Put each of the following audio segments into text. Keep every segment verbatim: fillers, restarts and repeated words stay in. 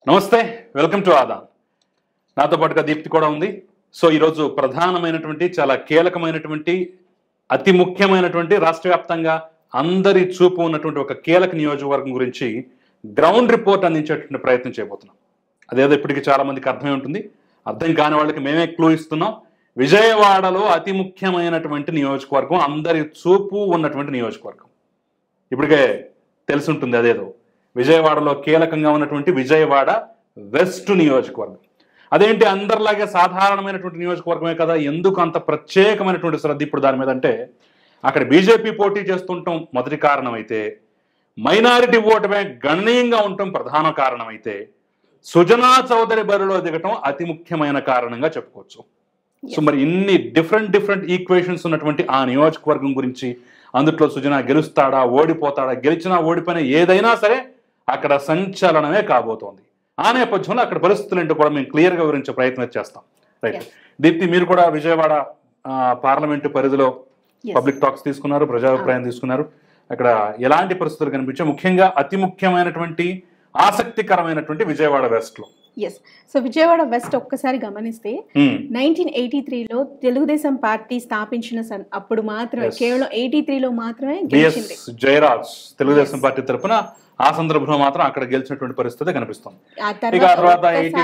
నమస్తే, welcome to Aadan. నాతో పాటుగా దీప్తి కూడా ఉంది. సో ఈరోజు ప్రధానమైనటువంటి చాలా కీలకమైనటువంటి అతి ముఖ్యమైనటువంటి రాష్ట్ర వ్యాప్తంగా అందరి చూపు ఉన్నటువంటి ఒక కీలక నియోజకవర్గం గురించి గ్రౌండ్ రిపోర్ట్ అందించేటువంటి ప్రయత్నం చేయబోతున్నాం. అదేదో ఇప్పటికీ చాలా మందికి అర్థమై ఉంటుంది. అర్థం కాని వాళ్ళకి మేమే క్లూ ఇస్తున్నాం. విజయవాడలో అతి ముఖ్యమైనటువంటి నియోజకవర్గం, అందరి చూపు ఉన్నటువంటి నియోజకవర్గం. ఇప్పటికే తెలిసి ఉంటుంది. అదేదో విజయవాడలో కీలకంగా ఉన్నటువంటి విజయవాడ వెస్ట్ నియోజకవర్గం. అదేంటి అందరిలాగే సాధారణమైనటువంటి నియోజకవర్గమే కదా, ఎందుకు అంత ప్రత్యేకమైనటువంటి శ్రద్ధ ఇప్పుడు దాని మీద అంటే, అక్కడ బీజేపీ పోటీ చేస్తుండటం మొదటి కారణం అయితే, మైనారిటీ ఓటు బ్యాంక్ గణనీయంగా ఉండటం ప్రధాన కారణం అయితే, సుజనా చౌదరి బరిలో దిగటం అతి ముఖ్యమైన కారణంగా చెప్పుకోవచ్చు. సో మరి ఇన్ని డిఫరెంట్ డిఫరెంట్ ఈక్వేషన్స్ ఉన్నటువంటి ఆ నియోజకవర్గం గురించి, అందుట్లో సుజనా గెలుస్తాడా ఓడిపోతాడా, గెలిచినా ఓడిపోయినా ఏదైనా సరే అక్కడ సంచలనమే కాబోతోంది. ఆ నేపథ్యంలో అక్కడ పరిస్థితులు ఏంటో కూడా మేము క్లియర్గా వివరించే ప్రయత్నం చేస్తాం. రైట్ దీప్తి, మీరు కూడా విజయవాడ పార్లమెంటు పరిధిలో పబ్లిక్ టాక్స్ తీసుకున్నారు, ప్రజాభిప్రాయం తీసుకున్నారు. అక్కడ ఎలాంటి పరిస్థితులు కనిపించాయి, ముఖ్యంగా అతి ముఖ్యమైనటువంటి ఆసక్తికరమైనటువంటి విజయవాడ వెస్ట్ లో? ఎస్, సో విజయవాడ వెస్ట్ ఒక్కసారి గమనిస్తే నైన్టీన్ ఎయిటీ త్రీలో తెలుగుదేశం పార్టీ స్థాపించిన అప్పుడు మాత్రమే, కేవలం ఎయిటీ త్రీలో మాత్రమే గెలిచింది. జయరాజ్ తెలుగుదేశం పార్టీ తరఫున ఆ సందర్భంలో మాత్రం అక్కడ గెలిచినటువంటి పరిస్థితి కనిపిస్తుంది. ఆ తర్వాత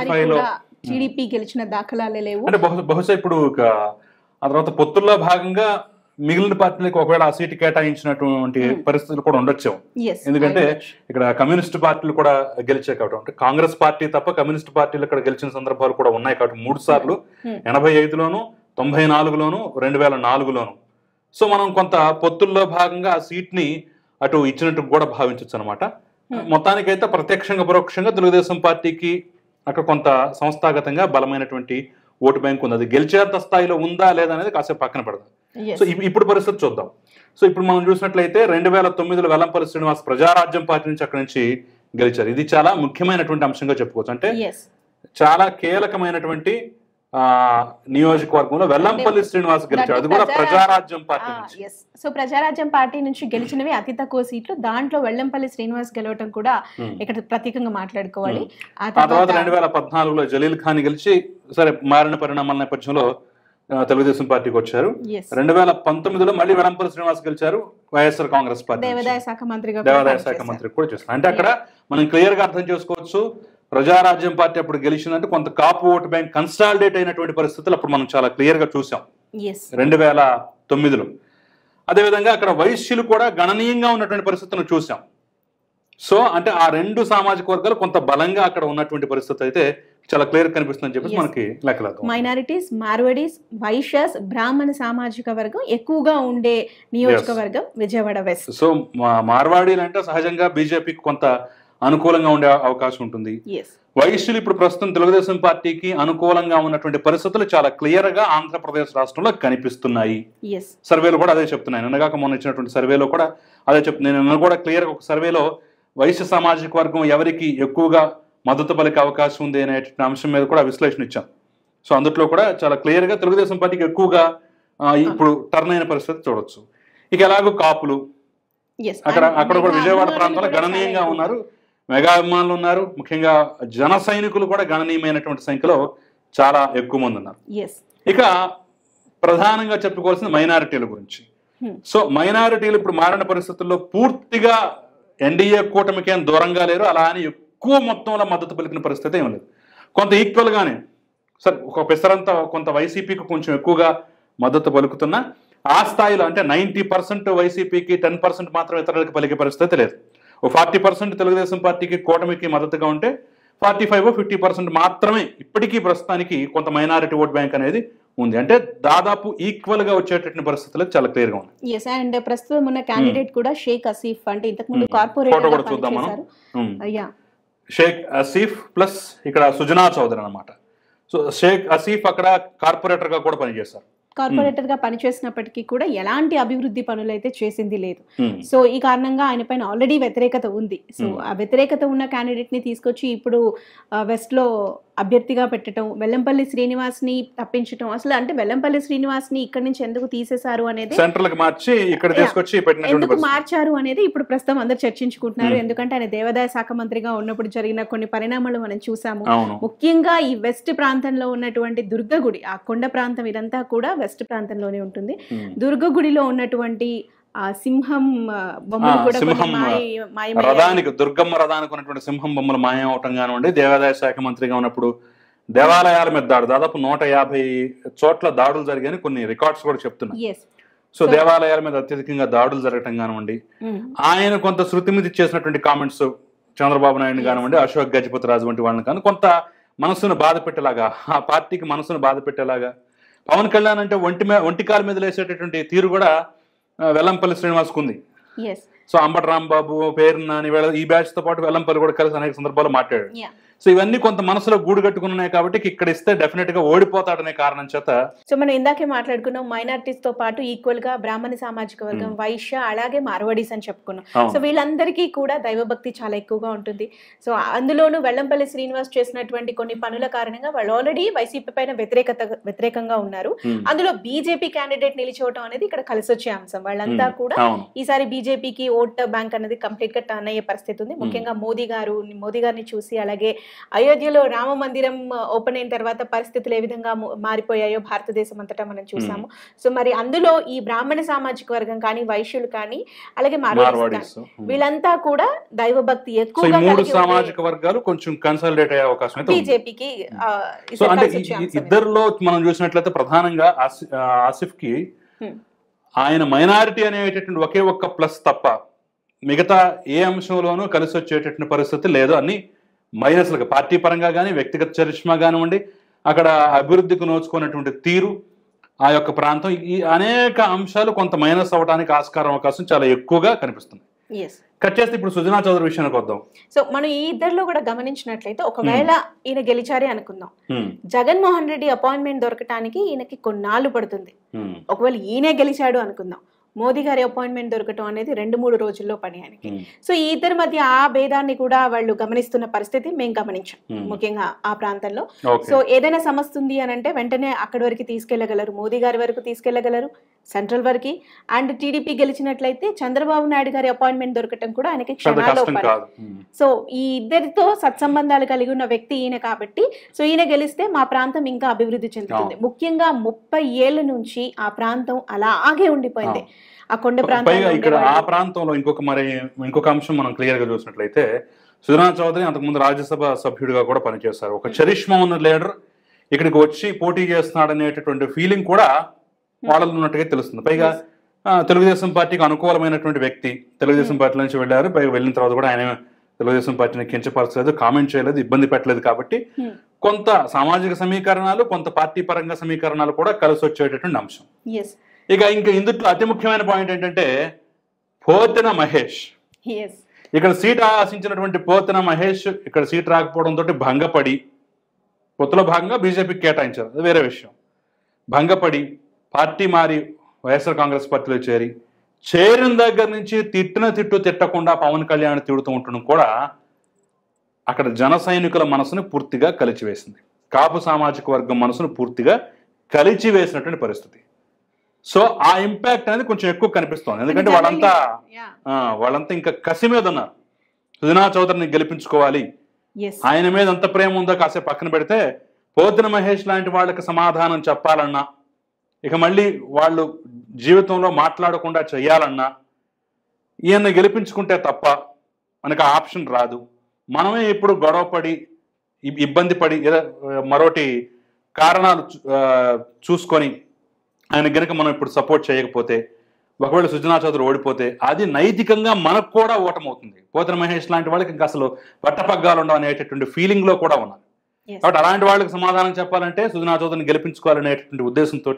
టీడీపీ గెలిచిన దాఖలాలే లేవు. అంటే బహుశా ఇప్పుడు ఆ తర్వాత పొత్తుల్లో భాగంగా మిగిలిన పార్టీలకు ఒకవేళ ఆ సీటు కేటాయించినటువంటి పరిస్థితులు కూడా ఉండొచ్చు. ఎందుకంటే ఇక్కడ కమ్యూనిస్ట్ పార్టీలు కూడా గెలిచే కాబట్టి, అంటే కాంగ్రెస్ పార్టీ తప్ప కమ్యూనిస్ట్ పార్టీలు ఇక్కడ గెలిచిన సందర్భాలు కూడా ఉన్నాయి కాబట్టి, మూడు సార్లు ఎనభై ఐదులోను తొంభై నాలుగులోను రెండు వేల నాలుగులోను సో మనం కొంత పొత్తుల్లో భాగంగా ఆ సీట్ ని అటు ఇచ్చినట్టు కూడా భావించవచ్చు అనమాట. మొత్తానికైతే ప్రత్యక్షంగా పరోక్షంగా తెలుగుదేశం పార్టీకి అక్కడ కొంత సంస్థాగతంగా బలమైనటువంటి ఓటు బ్యాంక్ ఉంది. అది గెలిచేంత స్థాయిలో ఉందా లేదా అనేది కాసేపు పక్కన పెడదాం. సో ఇప్పుడు పరిస్థితి చూద్దాం. సో ఇప్పుడు మనం చూసినట్లయితే రెండు వేల తొమ్మిదిలో వెల్లంపల్లి శ్రీనివాస్ ప్రజారాజ్యం పార్టీ నుంచి అక్కడి నుంచి గెలిచారు. ఇది చాలా ముఖ్యమైనటువంటి అంశంగా చెప్పుకోవచ్చు. అంటే చాలా కీలకమైనటువంటి ఆ నియోజకవర్గంలో వెల్లంపల్లి శ్రీనివాస్ గెలిచాడు, అది కూడా ప్రజారాజ్యం పార్టీ నుంచి. సో ప్రజారాజ్యం పార్టీ నుంచి గెలిచినవి అతి తక్కువ సీట్లు, దాంట్లో వెల్లంపల్లి శ్రీనివాస్ గెలవటం కూడా ఇక్కడ ప్రత్యేకంగా మాట్లాడుకోవాలి. ఆ తర్వాత రెండు వేల పద్నాలుగులో జలీల్ ఖాన్ గెలిచి, సరే మారిన పరిణామాల నేపథ్యంలో తెలుగుదేశం పార్టీకి వచ్చారు. రెండు వేల పంతొమ్మిదిలో మళ్ళీ వెల్లంపల్లి శ్రీనివాస్ గెలిచారు వైఎస్ఆర్ కాంగ్రెస్ పార్టీ, దేవాదాయ శాఖ మంత్రిగా దేవాదాయ శాఖ మంత్రి కూడా చేస్తారు. అంటే అక్కడ మనం క్లియర్ గా అర్థం చేసుకోవచ్చు, ప్రజారాజ్యం పార్టీ అప్పుడు గెలిచిందంటే కొంత కాపు ఓటు బ్యాంక్ కన్సాలిడేట్ అయినటువంటి పరిస్థితులు అప్పుడు మనం చాలా క్లియర్ గా చూసాం రెండు వేల తొమ్మిదిలో. అదేవిధంగా అక్కడ వైశ్యులు కూడా గణనీయంగా ఉన్నటువంటి పరిస్థితులను చూసాం. సో అంటే ఆ రెండు సామాజిక వర్గాలు కొంత బలంగా అక్కడ ఉన్నటువంటి పరిస్థితి అయితే చాలా క్లియర్ కనిపిస్తుందని చెప్పేసి మనకి లెక్కలేదు. మైనారిటీస్, మార్వాడీస్, వైశ్యాస్, బ్రాహ్మణ సామాజిక వర్గం ఎక్కువగా ఉండే నియోజకవర్గం విజయవాడ వెస్ట్. సో మార్వాడీలు అంటే సహజంగా బీజేపీకి కొంత అనుకూలంగా ఉండే అవకాశం ఉంటుంది. వైశ్యులు ఇప్పుడు ప్రస్తుతం తెలుగుదేశం పార్టీకి అనుకూలంగా ఉన్నటువంటి పరిస్థితులు చాలా క్లియర్ గా ఆంధ్రప్రదేశ్ రాష్ట్రంలో కనిపిస్తున్నాయి. సర్వేలు కూడా అదే చెప్తున్నాయి. నిన్నగాక మొన్న ఇచ్చినటువంటి సర్వేలో కూడా అదే చెప్తున్నాయి. నిన్న కూడా క్లియర్ గా ఒక సర్వేలో వైశ్య సామాజిక వర్గం ఎవరికి ఎక్కువగా మద్దతు పలికే అవకాశం ఉంది అనే అంశం మీద కూడా విశ్లేషణ ఇచ్చాం. సో అందులో కూడా చాలా క్లియర్ గా తెలుగుదేశం పార్టీకి ఎక్కువగా ఇప్పుడు టర్న్ అయిన పరిస్థితి చూడొచ్చు. ఇక ఎలాగో కాపులు అక్కడ అక్కడ కూడా విజయవాడ ప్రాంతంలో గణనీయంగా ఉన్నారు, మెగా అభిమానులు ఉన్నారు, ముఖ్యంగా జన సైనికులు కూడా గణనీయమైనటువంటి సంఖ్యలో చాలా ఎక్కువ మంది ఉన్నారు. ఇక ప్రధానంగా చెప్పుకోవాల్సిన మైనారిటీల గురించి. సో మైనారిటీలు ఇప్పుడు మారిన పరిస్థితుల్లో పూర్తిగా ఎన్డీఏ కూటమికి ఏం దూరంగా లేరు, అలా అని ఎక్కువ మొత్తంలో మద్దతు పలికిన పరిస్థితి ఏం లేదు. కొంత ఈక్వల్ గానే సరే ఒక పెసరంతా కొంత వైసీపీకి కొంచెం ఎక్కువగా మద్దతు పలుకుతున్నా ఆ స్థాయిలో అంటే నైన్టీ పర్సెంట్ వైసీపీకి టెన్ పర్సెంట్ మాత్రం ఇతరులకు పలికే పరిస్థితి లేదు. ఓ ఫార్టీ పర్సెంట్ తెలుగుదేశం పార్టీకి కూటమికి మద్దతుగా ఉంటే ఫార్టీ ఫైవ్ ఫిఫ్టీ పర్సెంట్ మాత్రమే ఇప్పటికీ ప్రస్తుతానికి కొంత మైనారిటీ ఓట్ బ్యాంక్ అనేది ఉంది. అంటే దాదాపు ఈక్వల్ గా వచ్చేటటువంటి పరిస్థితులు చాలా క్లియర్ గా ఉన్నాయి. yes and ప్రస్తుతం ఉన్న క్యాండిడేట్ కూడా షేక్ అసీఫ్, అంటే ఇంతకు ముందు కార్పొరేటర్ గా పనిచేశారు. యా షేక్ అసీఫ్ ప్లస్ ఇక్కడ సుజనా చౌదరి అన్నమాట. సో షేక్ అసీఫ్ అక్కడ కార్పొరేటర్ గా కూడా పనిచేశారు. కార్పొరేటర్ గా పనిచేసినప్పటికీ కూడా ఎలాంటి అభివృద్ధి పనులు అయితే చేసింది లేదు. సో ఈ కారణంగా ఆయన పైన ఆల్రెడీ వ్యతిరేకత ఉంది. సో ఆ వ్యతిరేకత ఉన్న క్యాండిడేట్ ని తీసుకొచ్చి ఇప్పుడు వెస్ట్ లో అభ్యర్థిగా పెట్టడం, వెల్లంపల్లి శ్రీనివాస్ని తప్పించడం, అసలు అంటే వెల్లంపల్లి శ్రీనివాస్ని ఇక్కడ నుంచి ఎందుకు తీసేశారు అనేది, సెంట్రల్ కి మార్చి ఇక్కడ తీసుకొచ్చి ఎందుకు మార్చారు అనేది ఇప్పుడు ప్రస్తుతం అందరు చర్చించుకుంటున్నారు. ఎందుకంటే ఆయన దేవాదాయ శాఖ మంత్రిగా ఉన్నప్పుడు జరిగిన కొన్ని పరిణామాలు మనం చూసాము. ముఖ్యంగా ఈ వెస్ట్ ప్రాంతంలో ఉన్నటువంటి దుర్గగుడి, ఆ కొండ ప్రాంతం ఇదంతా కూడా వెస్ట్ ప్రాంతంలోనే ఉంటుంది. దుర్గగుడిలో ఉన్నటువంటి ఆ సింహం బొమ్మలు కూడా రథానికి దుర్గమ్మ రథానికి ఉన్నటువంటి సింహం బొమ్మలు మాయం అవటం కానివ్వండి, దేవాదాయ శాఖ మంత్రిగా ఉన్నప్పుడు దేవాలయాల మీద దాడు దాదాపు నూట యాభై చోట్ల దాడులు జరిగాయని కొన్ని రికార్డ్స్ కూడా చెప్తున్నాయి. సో దేవాలయాల మీద అత్యధికంగా దాడులు జరగటం కానివ్వండి, ఆయన కొంత శృతిమితి చేసినటువంటి కామెంట్స్ చంద్రబాబు నాయుడు కానివ్వండి, అశోక్ గజపతి రాజు వంటి వాళ్ళని కానీ కొంత మనసును బాధ పెట్టేలాగా, ఆ పార్టీకి మనసును బాధ పెట్టేలాగా, పవన్ కళ్యాణ్ అంటే ఒంటి మీద ఒంటి కాలు మీద లేసేటటువంటి తీరు కూడా వెల్లంపల్లి శ్రీనివాస్కు ఉంది. సో అంబటి రాంబాబు, పేరు నాని ఈ బ్యాచ్ తో పాటు వెల్లంపల్లి కూడా కలిసి అనేక సందర్భాల్లో మాట్లాడాడు. సో ఇవన్నీ కొంత మనసులో గూడు కట్టుకున్నాయి కాబట్టి ఇక్కడ ఇస్తే డెఫినెట్ గా ఓడిపోతాడనే కారణం చేత. సో మనం ఇందాకే మాట్లాడుకున్నాం మైనారిటీస్ తో పాటు ఈక్వల్ గా బ్రాహ్మణ సామాజిక వర్గం, వైశ్య, అలాగే మార్వాడీస్ అని చెప్పుకున్నాం. సో వీళ్ళందరికీ కూడా దైవభక్తి చాలా ఎక్కువగా ఉంటుంది. సో అందులోనూ వెల్లంపల్లి శ్రీనివాస్ చేసినటువంటి కొన్ని పనుల కారణంగా వాళ్ళు ఆల్రెడీ వైసీపీ పైన వ్యతిరేకత వ్యతిరేకంగా ఉన్నారు. అందులో బీజేపీ క్యాండిడేట్ నిలిచోవటం అనేది ఇక్కడ కలిసి వచ్చే అంశం. వాళ్ళంతా కూడా ఈసారి బీజేపీకి ఓట్ బ్యాంక్ అనేది కంప్లీట్ గా టర్న్ అయ్యే పరిస్థితి ఉంది. ముఖ్యంగా మోదీ గారు మోదీ గారిని చూసి, అలాగే అయోధ్యలో రామ మందిరం ఓపెన్ అయిన తర్వాత పరిస్థితులు ఏ విధంగా మారిపోయాయో భారతదేశం అంతటా మనం చూసాము. సో మరి అందులో ఈ బ్రాహ్మణ సామాజిక వర్గం కానీ, వైశ్యులు కానీ, అలాగే మార్వాడీస్ వీళ్ళంతా కూడా దైవభక్తి ఎక్కువగా సామాజిక వర్గాలు కొంచెం కన్సల్టేట్ అయ్యే అవకాశం బీజేపీకి. ఇద్దరిలో మనం చూసినట్లయితే ప్రధానంగా ఆసిఫ్ కి ఆయన మైనారిటీ అనేటటువంటి ఒకే ఒక్క ప్లస్ తప్ప మిగతా ఏ అంశంలోనూ కలిసి వచ్చేటటువంటి పరిస్థితి లేదు. అన్ని మైనస్లుగా పార్టీ పరంగా కానీ, వ్యక్తిగత చరిష్మా కానివ్వండి, అక్కడ అభివృద్ధికి నోచుకున్నటువంటి తీరు, ఆ యొక్క ప్రాంతం, ఈ అనేక అంశాలు కొంత మైనస్ అవడానికి ఆస్కారం అవకాశం చాలా ఎక్కువగా కనిపిస్తుంది. కట్ చేస్తే ఇప్పుడు సుజనా చౌదరి విషయానికి వద్దాం. సో మనం ఈ ఇద్దరిలో కూడా గమనించినట్లయితే ఒకవేళ ఈయన గెలిచారే అనుకుందాం, జగన్మోహన్ రెడ్డి అపాయింట్మెంట్ దొరకటానికి ఈయనకి కొన్నాళ్ళు పడుతుంది. ఒకవేళ ఈయనే గెలిచాడు అనుకుందాం, మోదీ గారి అపాయింట్మెంట్ దొరకటం అనేది రెండు మూడు రోజుల్లో పని ఆయనకి. సో ఈ ఇద్దరి మధ్య ఆ భేదాన్ని కూడా వాళ్ళు గమనిస్తున్న పరిస్థితి మేము గమనించాం, ముఖ్యంగా ఆ ప్రాంతంలో. సో ఏదైనా సమస్య ఉంది అని అంటే వెంటనే అక్కడి వరకు తీసుకెళ్లగలరు, మోదీ గారి వరకు తీసుకెళ్లగలరు, సెంట్రల్ వరకు. అండ్ టీడీపీ గెలిచినట్లయితే చంద్రబాబు నాయుడు గారి అపాయింట్మెంట్ దొరకటం కూడా ఆయనకి క్షణాల్లో పని. సో ఈ ఇద్దరితో సత్సంబంధాలు కలిగి ఉన్న వ్యక్తి ఈయన కాబట్టి, సో ఈయన గెలిస్తే మా ప్రాంతం ఇంకా అభివృద్ధి చెందుతుంది. ముఖ్యంగా ముప్పై ఏళ్ల నుంచి ఆ ప్రాంతం అలాగే ఉండిపోయింది. ఆ కొండ ప్రాంతం ఇక్కడ ఆ ప్రాంతంలో ఇంకొక మరి ఇంకొక అంశం మనం క్లియర్ గా చూసినట్లయితే, సుజనా చౌదరి అంతకుముందు రాజ్యసభ సభ్యుడిగా కూడా పనిచేశారు. ఒక చరిష్మా ఉన్న లీడర్ ఇక్కడికి వచ్చి పోటీ చేస్తున్నాడు అనేటటువంటి ఫీలింగ్ కూడా వాళ్ళలో ఉన్నట్టుగా తెలుస్తుంది. పైగా తెలుగుదేశం పార్టీకి అనుకూలమైనటువంటి వ్యక్తి, తెలుగుదేశం పార్టీ నుంచి వెళ్ళారు. పైగా వెళ్ళిన తర్వాత కూడా ఆయన తెలుగుదేశం పార్టీని కించపరచలేదు, కామెంట్ చేయలేదు, ఇబ్బంది పెట్టలేదు. కాబట్టి కొంత సామాజిక సమీకరణాలు, కొంత పార్టీ పరంగా సమీకరణాలు కూడా కలిసి వచ్చేటటువంటి అంశం. ఇక ఇంకా ఇందులో అతి ముఖ్యమైన పాయింట్ ఏంటంటే పోతన మహేష్. ఇక్కడ సీట్ ఆశించినటువంటి పోతన మహేష్ ఇక్కడ సీట్ రాకపోవడంతో భంగపడి, పొత్తులో భాగంగా బీజేపీకి కేటాయించారు, అది వేరే విషయం. భంగపడి పార్టీ మారి వైఎస్ఆర్ కాంగ్రెస్ పార్టీలో చేరి, చేరిన దగ్గర నుంచి తిట్టిన తిట్టు తిట్టకుండా పవన్ కళ్యాణ్ తిడుతూ ఉండడం కూడా అక్కడ జన సైనికుల మనసును పూర్తిగా కలిచివేసింది. కాపు సామాజిక వర్గం మనసును పూర్తిగా కలిచివేసినటువంటి పరిస్థితి. సో ఆ ఇంపాక్ట్ అనేది కొంచెం ఎక్కువ కనిపిస్తోంది. ఎందుకంటే వాళ్ళంతా వాళ్ళంతా ఇంకా కసి మీద ఉన్నారు. సుజనా చౌదరిని గెలిపించుకోవాలి, ఆయన మీద ఎంత ప్రేమ ఉందో కాసేపు పక్కన పెడితే, పోతన మహేష్ లాంటి వాళ్ళకి సమాధానం చెప్పాలన్నా, ఇక మళ్ళీ వాళ్ళు జీవితంలో మాట్లాడకుండా చెయ్యాలన్నా ఈయన్ని గెలిపించుకుంటే తప్ప మనకు ఆప్షన్ రాదు. మనమే ఇప్పుడు గొడవపడి ఇబ్బంది పడి మరోటి కారణాలు చూసుకొని ఆయన గనక మనం ఇప్పుడు సపోర్ట్ చేయకపోతే, ఒకవేళ సుజనా చౌదరి ఓడిపోతే అది నైతికంగా మనకు కూడా ఓటమవుతుంది. పోతన మహేష్ లాంటి వాళ్ళకి ఇంకా అసలు పట్టపగ్గాలు ఉండవు అనేటటువంటి ఫీలింగ్ లో కూడా ఉన్నారు. కాబట్టి అలాంటి వాళ్ళకి సమాధానం చెప్పాలంటే సుజనా చౌదరిని గెలిపించుకోవాలనేటటువంటి ఉద్దేశంతో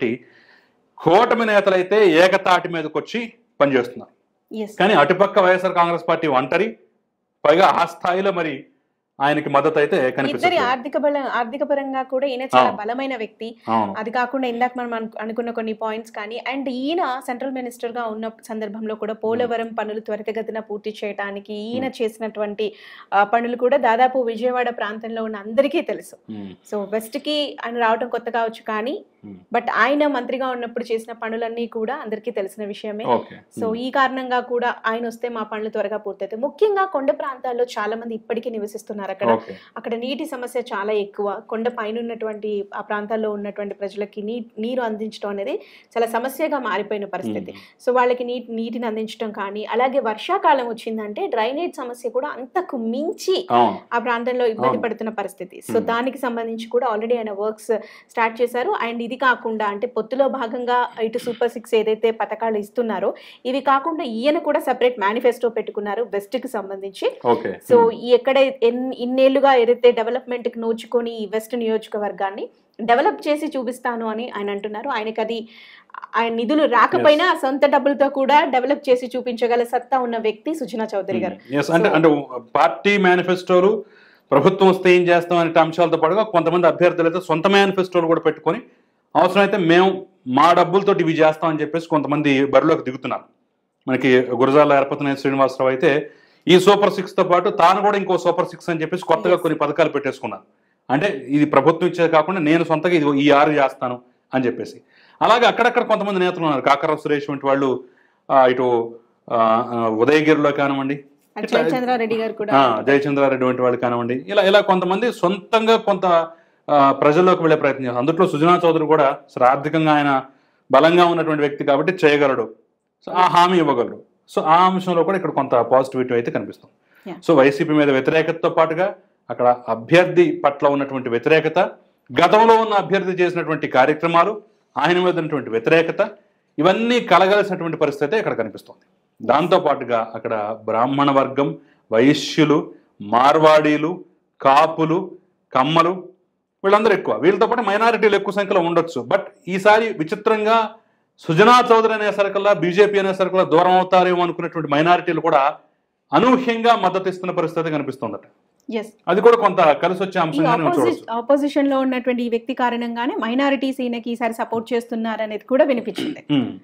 కూటమి నేతలైతే ఏకతాటి మీదకి వచ్చి పనిచేస్తున్నారు. కానీ అటుపక్క వైఎస్ఆర్ కాంగ్రెస్ పార్టీ ఒంటరి, పైగా ఆ స్థాయిలో మరి ఆయనకి మద్దతు అయితే ఇద్దరి కనిపిస్తుంది. ఆర్థిక బల ఆర్థిక పరంగా కూడా ఈయన చాలా బలమైన వ్యక్తి. అది కాకుండా ఇందాక మనం అనుకున్న కొన్ని పాయింట్స్ కానీ, అండ్ ఈయన సెంట్రల్ మినిస్టర్ గా ఉన్న సందర్భంలో కూడా పోలవరం పనులు త్వరితగతిన పూర్తి చేయడానికి ఈయన చేసినటువంటి పనులు కూడా దాదాపు విజయవాడ ప్రాంతంలో ఉన్న అందరికీ తెలుసు. సో వెస్ట్ కి ఆయన రావడం కొత్త కావచ్చు కానీ, బట్ ఆయన మంత్రిగా ఉన్నప్పుడు చేసిన పనులన్నీ కూడా అందరికీ తెలిసిన విషయమే. సో ఈ కారణంగా కూడా ఆయన వస్తే మా పనులు త్వరగా పూర్తయితాయి. ముఖ్యంగా కొండ ప్రాంతాల్లో చాలా మంది ఇప్పటికీ నివసిస్తున్నారు. అక్కడ అక్కడ నీటి సమస్య చాలా ఎక్కువ. కొండ పైన ఉన్నటువంటి ఆ ప్రాంతాల్లో ఉన్నటువంటి ప్రజలకి నీ నీరు అందించడం అనేది చాలా సమస్యగా మారిపోయిన పరిస్థితి. సో వాళ్ళకి నీ నీటిని అందించడం కానీ, అలాగే వర్షాకాలం వచ్చిందంటే డ్రైనేజ్ సమస్య కూడా అంతకు మించి ఆ ప్రాంతంలో ఇబ్బంది పడుతున్న పరిస్థితి. సో దానికి సంబంధించి కూడా ఆల్రెడీ ఆయన వర్క్స్ స్టార్ట్ చేశారు. అండ్ ఇది కాకుండా అంటే పొత్తులో భాగంగా ఇటు సూపర్ సిక్స్ ఏదైతే పథకాలు ఇస్తున్నారో ఇవి కాకుండా ఈయన కూడా సెపరేట్ మేనిఫెస్టో పెట్టుకున్నారు వెస్ట్ కి సంబంధించి. సో ఎక్కడ ఇన్నేళ్లుగా ఏదైతే డెవలప్మెంట్ కి నోచుకొని ఈ వెస్ట్ నియోజకవర్గాన్ని డెవలప్ చేసి చూపిస్తాను అని ఆయన అంటున్నారు. ఆయనకి అది ఆయన నిధులు రాకపోయినా సొంత డబ్బులతో కూడా డెవలప్ చేసి చూపించగల సత్తా ఉన్న వ్యక్తి సుజనా చౌదరి గారు. అంటే అంటే పార్టీ మేనిఫెస్టోలు ప్రభుత్వం వస్తే ఏం చేస్తాం అనే అంశాలతో పాటుగా కొంతమంది అభ్యర్థులు అయితే సొంత మేనిఫెస్టోలు కూడా పెట్టుకొని అవసరమైతే మేము మా డబ్బులతో ఇవి చేస్తామని చెప్పేసి కొంతమంది బరిలోకి దిగుతున్నారు. మనకి గురజాల ఏర్పతినేని శ్రీనివాసరావు అయితే ఈ సూపర్ సిక్స్ తో పాటు తాను కూడా ఇంకో సూపర్ సిక్స్ అని చెప్పేసి కొత్తగా కొన్ని పథకాలు పెట్టేసుకున్నారు. అంటే ఇది ప్రభుత్వం ఇచ్చేది కాకుండా నేను సొంతగా ఇది ఈ ఆరు చేస్తాను అని చెప్పేసి. అలాగే అక్కడక్కడ కొంతమంది నేతలు ఉన్నారు. కాకర సురేష్ వంటి వాళ్ళు ఇటు ఉదయగిరిలో కానివ్వండి, జయచంద్రారెడ్డి గారు కూడా జయచంద్రారెడ్డి వంటి వాళ్ళు కానివ్వండి, ఇలా ఇలా కొంతమంది సొంతంగా కొంత ప్రజల్లోకి వెళ్లే ప్రయత్నం చేస్తారు. అందులో సుజనా చౌదరి కూడా అసలు ఆర్థికంగా ఆయన బలంగా ఉన్నటువంటి వ్యక్తి కాబట్టి చేయగలడు, సో ఆ హామీ ఇవ్వగలడు. సో ఆ అంశంలో కూడా ఇక్కడ కొంత పాజిటివిటీ అయితే కనిపిస్తుంది. సో వైసీపీ మీద వ్యతిరేకతతో పాటుగా అక్కడ అభ్యర్థి పట్ల ఉన్నటువంటి వ్యతిరేకత, గతంలో ఉన్న అభ్యర్థి చేసినటువంటి కార్యక్రమాలు, ఆయన మీద ఉన్నటువంటి వ్యతిరేకత, ఇవన్నీ కలగలిసినటువంటి పరిస్థితి ఇక్కడ కనిపిస్తుంది. దాంతో పాటుగా అక్కడ బ్రాహ్మణ వర్గం, వైశ్యులు, మార్వాడీలు, కాపులు, కమ్మలు వీళ్ళందరూ ఎక్కువ, వీళ్ళతో పాటు మైనారిటీలు ఎక్కువ సంఖ్యలో ఉండొచ్చు. బట్ ఈసారి విచిత్రంగా సుజనా చౌదరి అనేసరికల్లా బీజేపీ అనేసరికల్లా దూరం అవుతారేమో అనుకున్నటువంటి మైనారిటీలు కూడా అనూహ్యంగా మద్దతు ఇస్తున్న పరిస్థితి కనిపిస్తుందట. అది కూడా కొంత కలిసి వచ్చే అంశంగా ఆపోజిషన్ లో ఉన్నటువంటి ఈ వ్యక్తి కారణంగానే మైనారిటీస్ ఈయనకి ఈసారి సపోర్ట్ చేస్తున్నారు అనేది కూడా వినిపించింది.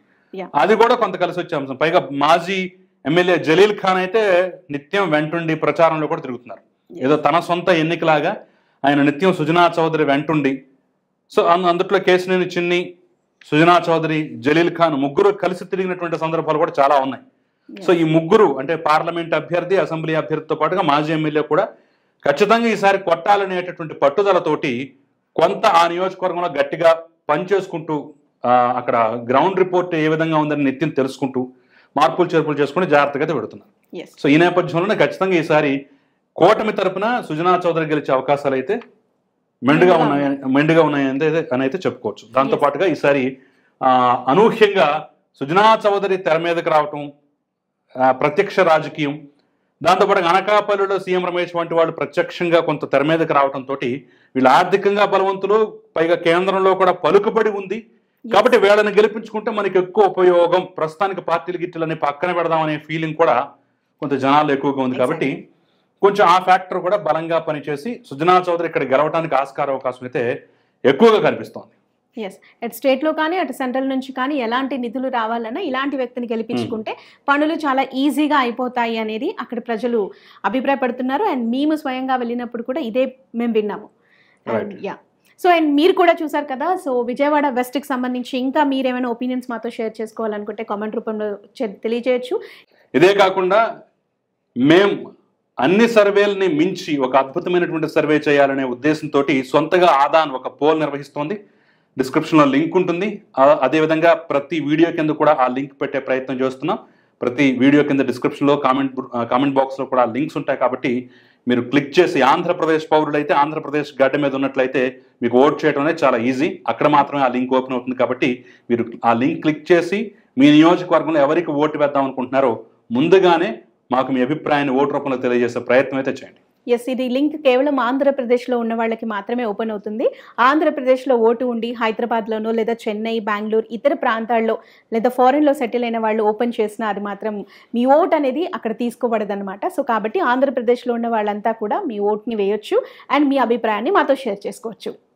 అది కూడా కొంత కలిసి వచ్చే అంశం. పైగా మాజీ ఎమ్మెల్యే జలీల్ ఖాన్ అయితే నిత్యం వెంటుండి ప్రచారంలో కూడా తిరుగుతున్నారు. ఏదో తన సొంత ఎన్నికలాగా ఆయన నిత్యం సుజనా చౌదరి వెంటుండి, సో అందుట్లో కేసినేని చిన్ని, సుజనా చౌదరి, జలీల్ ఖాన్ ముగ్గురు కలిసి తిరిగినటువంటి సందర్భాలు కూడా చాలా ఉన్నాయి. సో ఈ ముగ్గురు అంటే పార్లమెంట్ అభ్యర్థి, అసెంబ్లీ అభ్యర్థితో పాటుగా మాజీ ఎమ్మెల్యే కూడా ఖచ్చితంగా ఈసారి కొట్టాలనేటటువంటి పట్టుదలతోటి కొంత ఆ నియోజకవర్గంలో గట్టిగా పనిచేసుకుంటూ అక్కడ గ్రౌండ్ రిపోర్ట్ ఏ విధంగా ఉందని నిత్యం తెలుసుకుంటూ మార్పులు చేర్పులు చేసుకుని జాగ్రత్తగా అయితే పెడుతున్నారు. సో ఈ నేపథ్యంలోనే ఖచ్చితంగా ఈసారి కూటమి తరపున సుజనా చౌదరి గెలిచే అవకాశాలు అయితే మెండుగా ఉన్నాయి మెండుగా ఉన్నాయి అని అయితే చెప్పుకోవచ్చు. దాంతో పాటుగా ఈసారి అనూహ్యంగా సుజనా చౌదరి తెర మీదకి రావటం, ప్రత్యక్ష రాజకీయం, దాంతోపాటు అనకాపల్లిలో సీఎం రమేష్ వంటి వాళ్ళు ప్రత్యక్షంగా కొంత తెర మీదకి రావడంతో వీళ్ళు ఆర్థికంగా బలవంతులు, పైగా కేంద్రంలో కూడా పలుకుబడి ఉంది కాబట్టి వీళ్ళని గెలిపించుకుంటే మనకి ఎక్కువ ఉపయోగం, ప్రస్తుతానికి పార్టీలు గిట్టిలని పక్కన పెడదామనే ఫీలింగ్ కూడా కొంత జనాలు ఎక్కువగా ఉంది. కాబట్టి కొంచెం ఆ ఫ్యాక్టర్ కూడా బలంగా పనిచేసి సుజనా చౌదరి ఇక్కడ గెలవడానికి ఆస్కార అవకాశం అయితే ఎక్కువగా కనిపిస్తోంది. ఎస్, అటు స్టేట్ లో కానీ అటు సెంట్రల్ నుంచి కానీ ఎలాంటి నిధులు రావాలన్నా ఇలాంటి వ్యక్తిని గెలిపించుకుంటే పనులు చాలా ఈజీగా అయిపోతాయి అనేది అక్కడ ప్రజలు అభిప్రాయపడుతున్నారు. అండ్ మేము స్వయంగా వెళ్ళినప్పుడు కూడా ఇదే మేము విన్నాము. యా, సో అండ్ మీరు కూడా చూసారు కదా. సో విజయవాడ వెస్ట్ కి సంబంధించి ఇంకా మీరేమైనా ఒపీనియన్స్ మాతో షేర్ చేసుకోవాలనుకుంటే కామెంట్ రూపంలో తెలియజేయచ్చు. ఇదే కాకుండా మేం అన్ని సర్వేలని మించి ఒక అద్భుతమైనటువంటి సర్వే చేయాలనే ఉద్దేశంతో సొంతగా ఆదాన్ ఒక పోల్ నిర్వహిస్తోంది. డిస్క్రిప్షన్లో లింక్ ఉంటుంది. అదేవిధంగా ప్రతి వీడియో కింద కూడా ఆ లింక్ పెట్టే ప్రయత్నం చేస్తున్నాం. ప్రతి వీడియో కింద డిస్క్రిప్షన్లో కామెంట్ కామెంట్ బాక్స్లో కూడా లింక్స్ ఉంటాయి. కాబట్టి మీరు క్లిక్ చేసి ఆంధ్రప్రదేశ్ పౌరులైతే ఆంధ్రప్రదేశ్ గడ్డ మీద ఉన్నట్లయితే మీకు ఓట్ చేయడం అనేది చాలా ఈజీ. అక్కడ మాత్రమే ఆ లింక్ ఓపెన్ అవుతుంది. కాబట్టి మీరు ఆ లింక్ క్లిక్ చేసి మీ నియోజకవర్గంలో ఎవరికి ఓటు వేద్దాం అనుకుంటున్నారో ముందుగానే మాకు మీ అభిప్రాయాన్ని ఓటు రూపంలో తెలియజేసే ప్రయత్నం అయితే చేయండి. ఎస్, ఇది లింక్ కేవలం ఆంధ్రప్రదేశ్లో ఉన్న వాళ్ళకి మాత్రమే ఓపెన్ అవుతుంది. ఆంధ్రప్రదేశ్లో ఓటు ఉండి హైదరాబాద్లోనో లేదా చెన్నై, బెంగళూరు ఇతర ప్రాంతాల్లో లేదా ఫారెన్లో సెటిల్ అయిన వాళ్ళు ఓపెన్ చేసినా అది మాత్రం మీ ఓట్ అనేది అక్కడ తీసుకోబడదు అనమాట. సో కాబట్టి ఆంధ్రప్రదేశ్లో ఉన్న వాళ్ళంతా కూడా మీ ఓట్ని వేయొచ్చు అండ్ మీ అభిప్రాయాన్ని మాతో షేర్ చేసుకోవచ్చు.